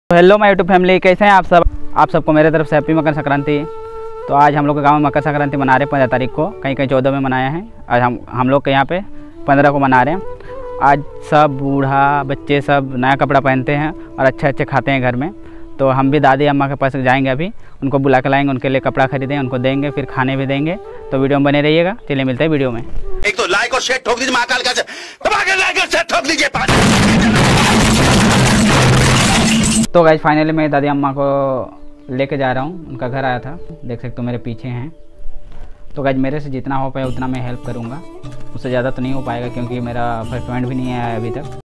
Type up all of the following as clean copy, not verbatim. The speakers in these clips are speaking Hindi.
हेलो माय यूट्यूब फैमिली, कैसे हैं आप सब। आप सबको मेरे तरफ से हैप्पी मकर संक्रांति। तो आज हम लोग के गांव में मकर संक्रांति मना रहे हैं 15 तारीख को, कहीं कहीं 14 में मनाया है। आज हम लोग के यहाँ पे 15 को मना रहे हैं। आज सब बूढ़ा बच्चे सब नया कपड़ा पहनते हैं और अच्छे अच्छे खाते हैं घर में। तो हम भी दादी अम्मा के पास जाएंगे, अभी उनको बुला के लाएंगे, उनके लिए कपड़ा खरीदें, उनको देंगे, फिर खाने भी देंगे। तो वीडियो में बने रहिएगा। चलिए मिलते हैं वीडियो में। एक तो लाइक और शेयर ठोक दीजिए, महाकाल का लाइक और शेयर ठोक दीजिए। तो गाइस फाइनली मैं दादी अम्मा को लेके जा रहा हूँ, उनका घर आया था, देख सकते हो मेरे पीछे हैं। तो गाइस मेरे से जितना हो पाए उतना मैं हेल्प करूँगा, उससे ज़्यादा तो नहीं हो पाएगा क्योंकि मेरा फर्स्ट पेमेंट भी नहीं आया है अभी तक।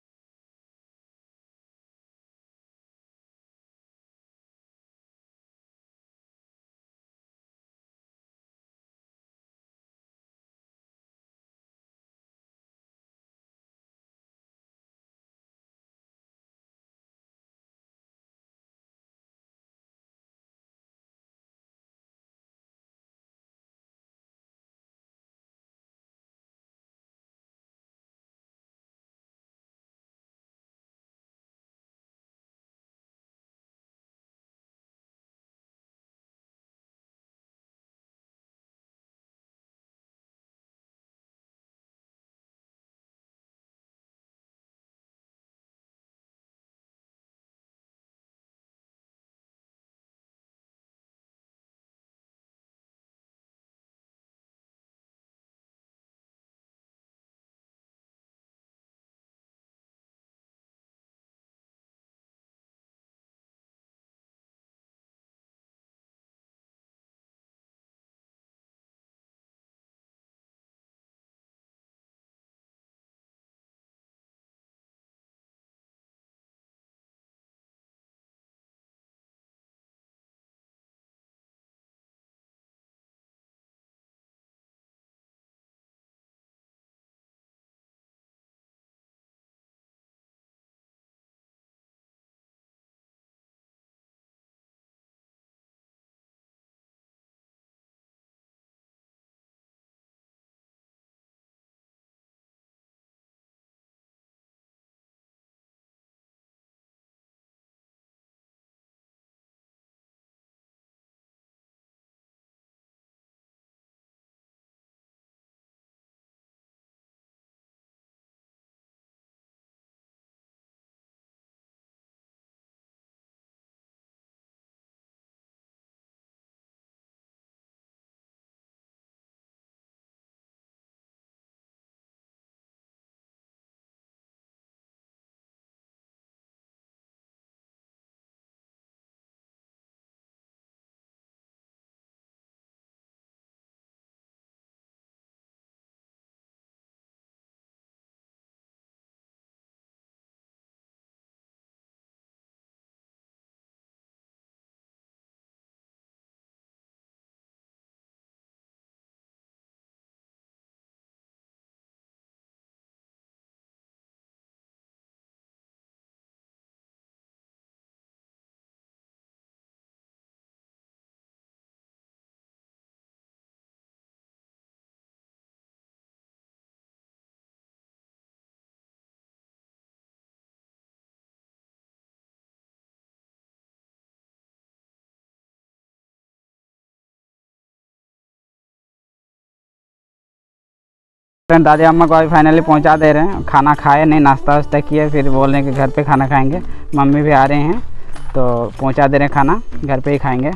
दादी अम्मा को अभी फाइनली पहुंचा दे रहे हैं। खाना खाए नहीं, नाश्ता वास्ता किए, फिर बोल रहे हैं कि घर पे खाना खाएंगे। मम्मी भी आ रहे हैं तो पहुंचा दे रहे हैं, खाना घर पे ही खाएंगे।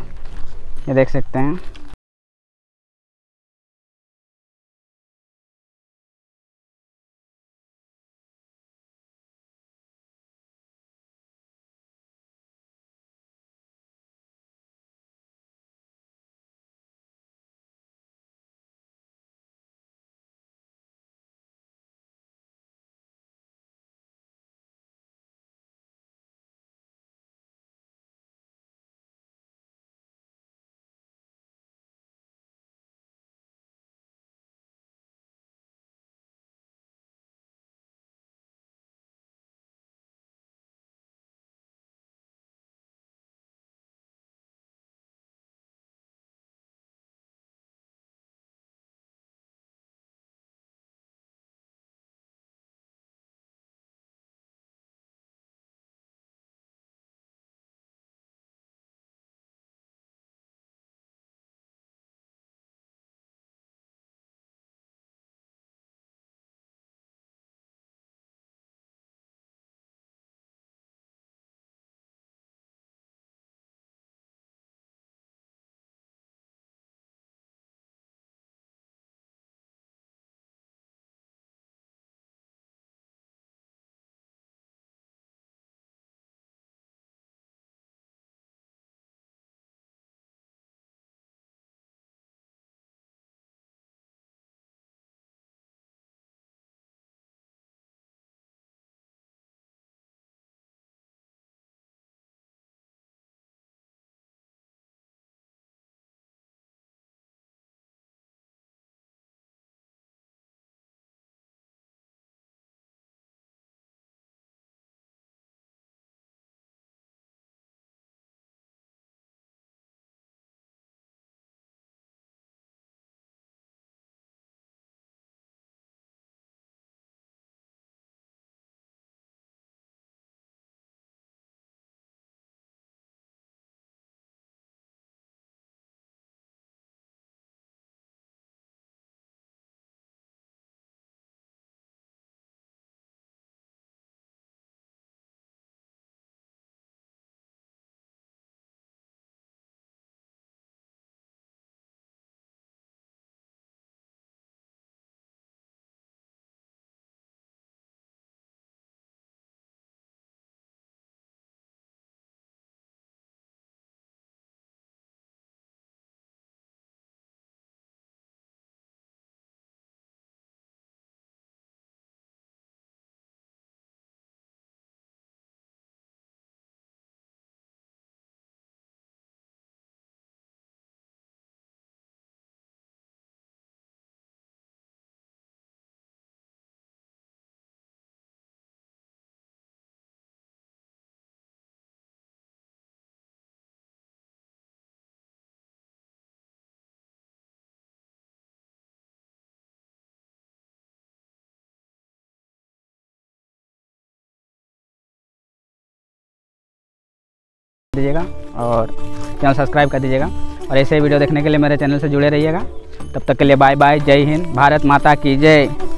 ये देख सकते हैं। दीजिएगा और चैनल सब्सक्राइब कर दीजिएगा और ऐसे वीडियो देखने के लिए मेरे चैनल से जुड़े रहिएगा। तब तक के लिए बाय बाय, जय हिंद, भारत माता की जय।